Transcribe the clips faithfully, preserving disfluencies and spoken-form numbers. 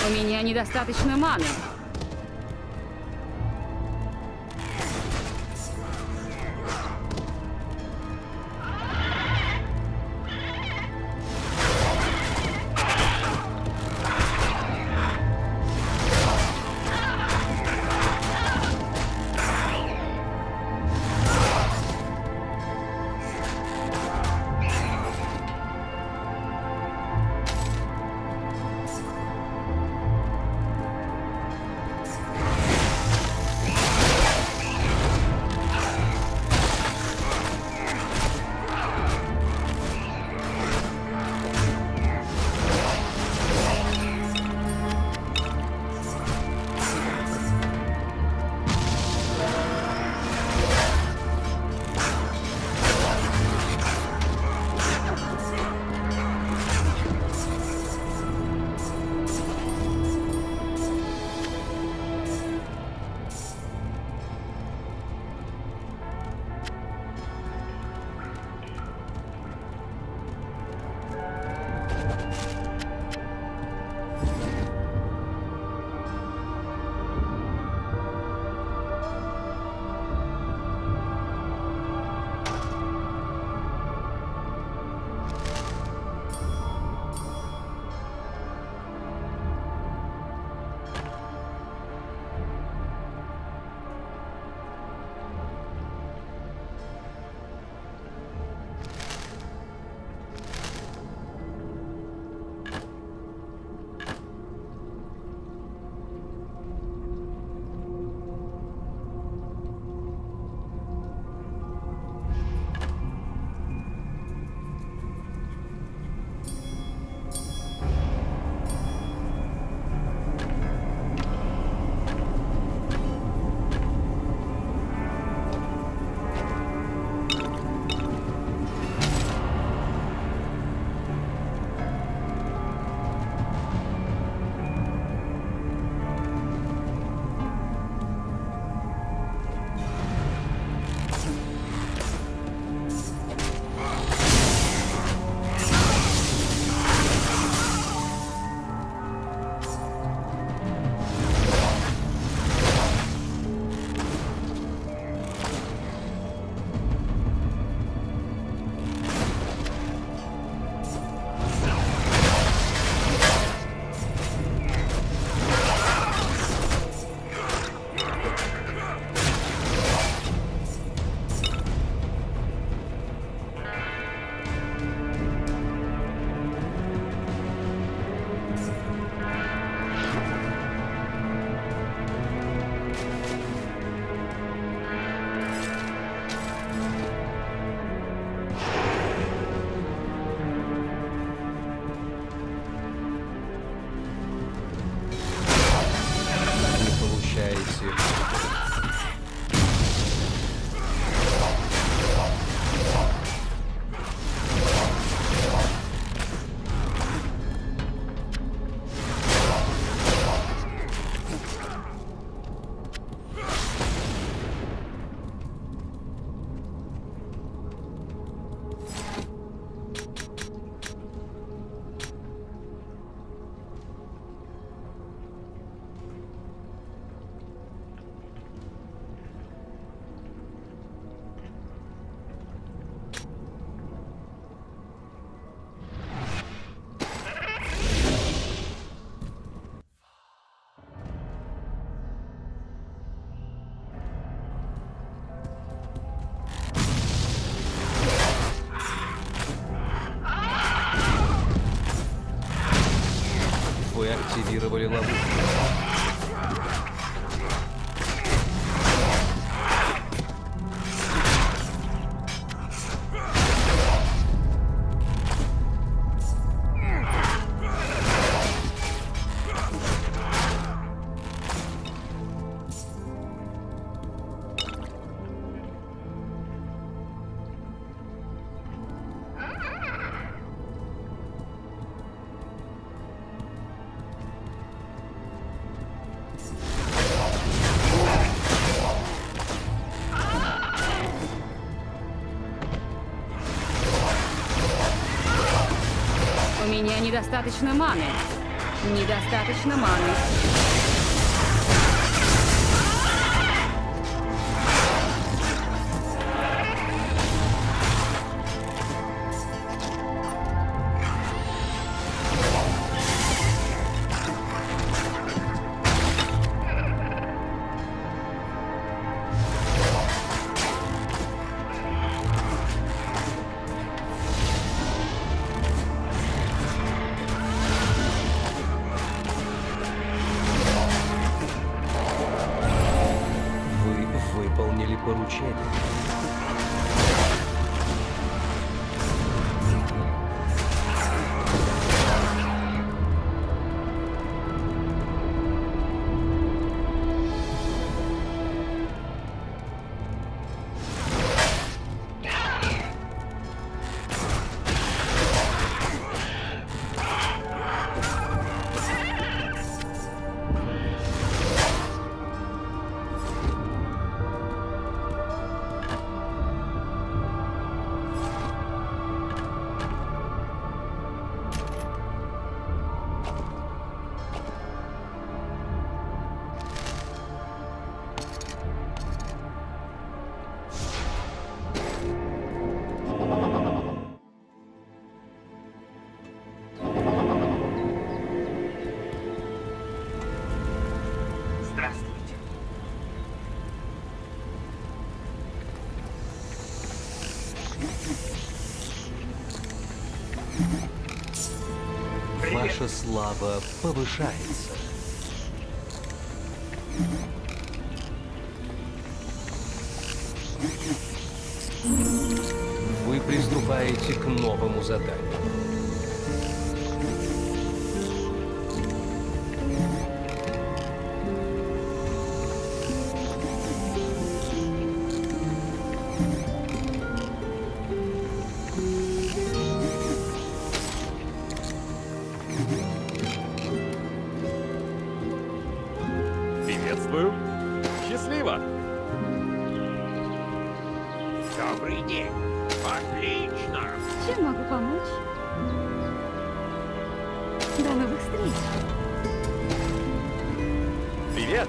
У меня недостаточно маны. Вы активировали ловушку. У меня недостаточно маны. Недостаточно маны. Поручение. Ваша слава повышается. Вы приступаете к новому заданию. Приветствую. Счастливо. Добрый день. Отлично. Чем могу помочь? До новых встреч. Привет.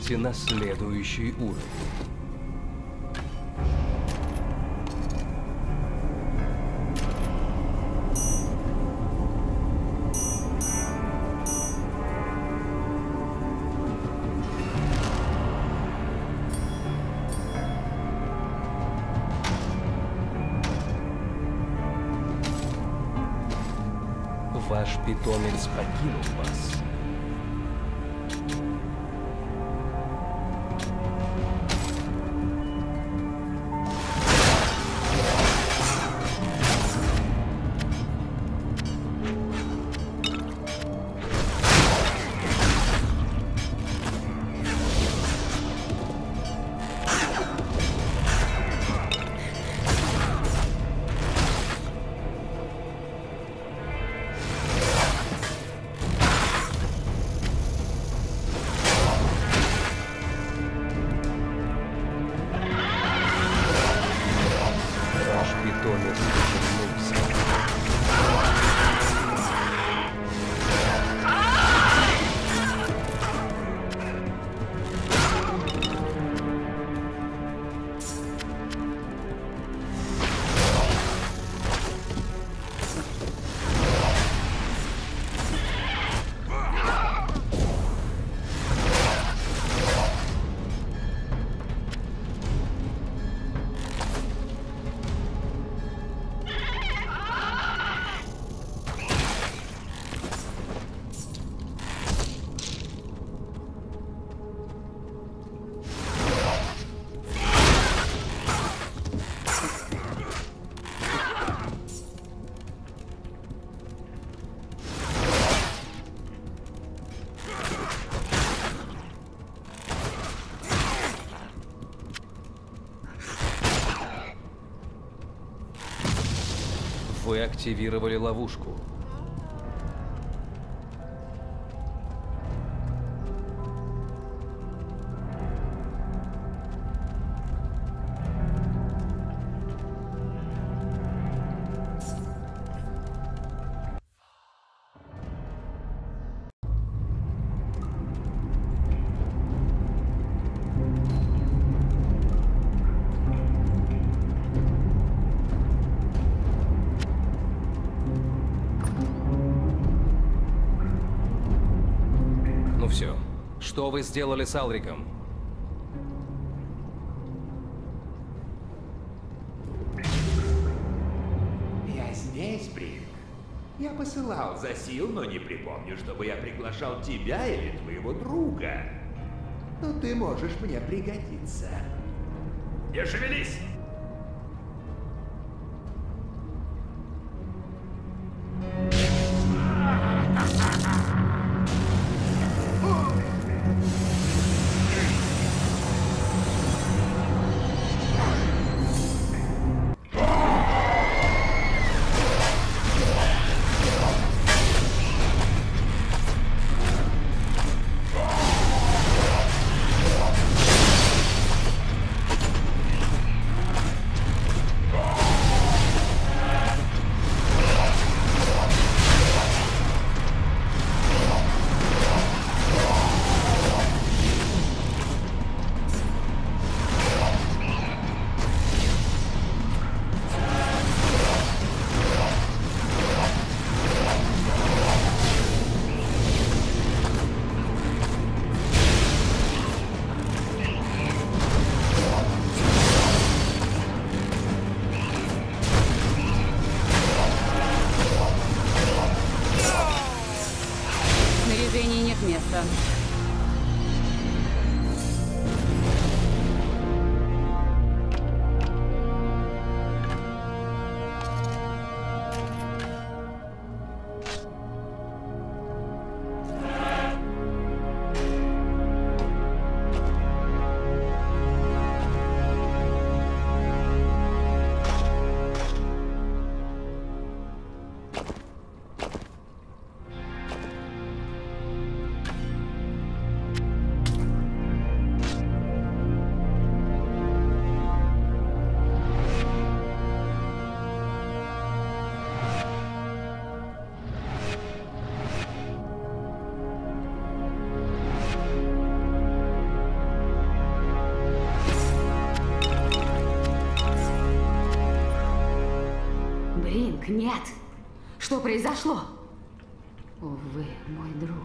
переходите на следующий уровень. Ваш питомец покинул вас. Вы активировали ловушку. Что вы сделали с Алриком? Я здесь, Брик. Я посылал за сил, но не припомню, чтобы я приглашал тебя или твоего друга. Но ты можешь мне пригодиться. Не шевелись! места. Бринк, нет! Что произошло? Увы, мой друг.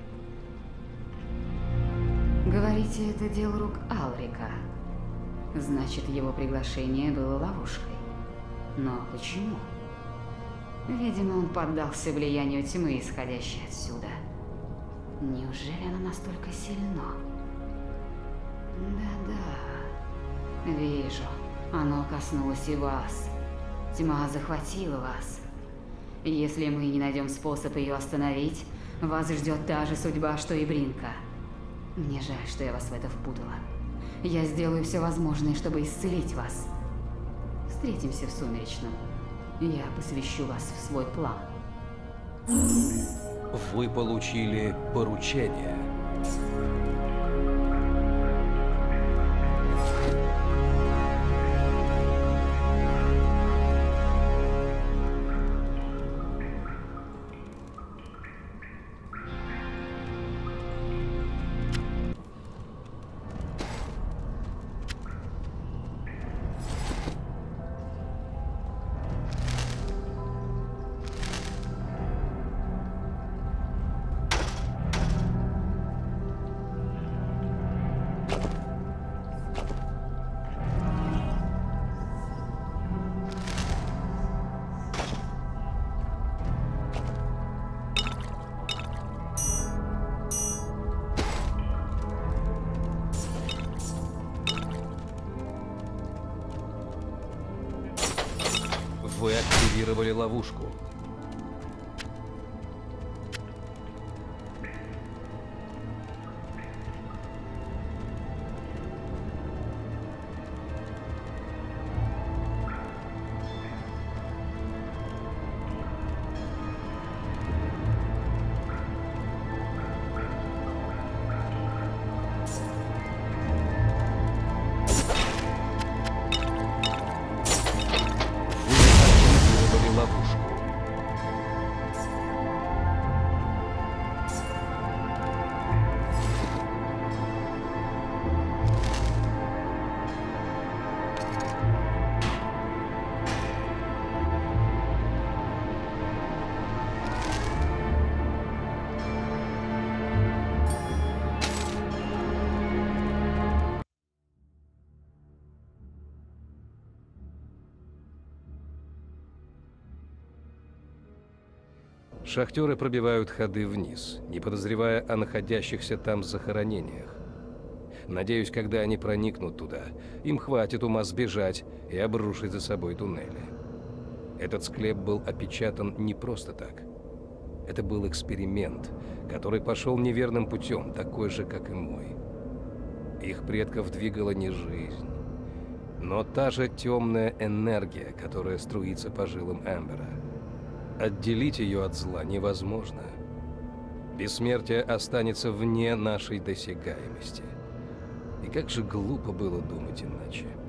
Говорите, это дело рук Алрика. Значит, его приглашение было ловушкой. Но почему? Видимо, он поддался влиянию тьмы, исходящей отсюда. Неужели оно настолько сильно? Да-да. Вижу. Оно коснулось и вас. Тьма захватила вас. Если мы не найдем способ ее остановить, вас ждет та же судьба, что и Бринка. Мне жаль, что я вас в это впутала. Я сделаю все возможное, чтобы исцелить вас. Встретимся в Сумеречном. Я посвящу вас в свой план. Вы получили поручение. Вы активировали ловушку. Шахтеры пробивают ходы вниз, не подозревая о находящихся там захоронениях. Надеюсь, когда они проникнут туда, им хватит ума сбежать и обрушить за собой туннели. Этот склеп был опечатан не просто так. Это был эксперимент, который пошел неверным путем, такой же, как и мой. Их предков двигала не жизнь, но та же темная энергия, которая струится по жилам Эмбера. Отделить ее от зла невозможно. Бессмертие останется вне нашей досягаемости. И как же глупо было думать иначе.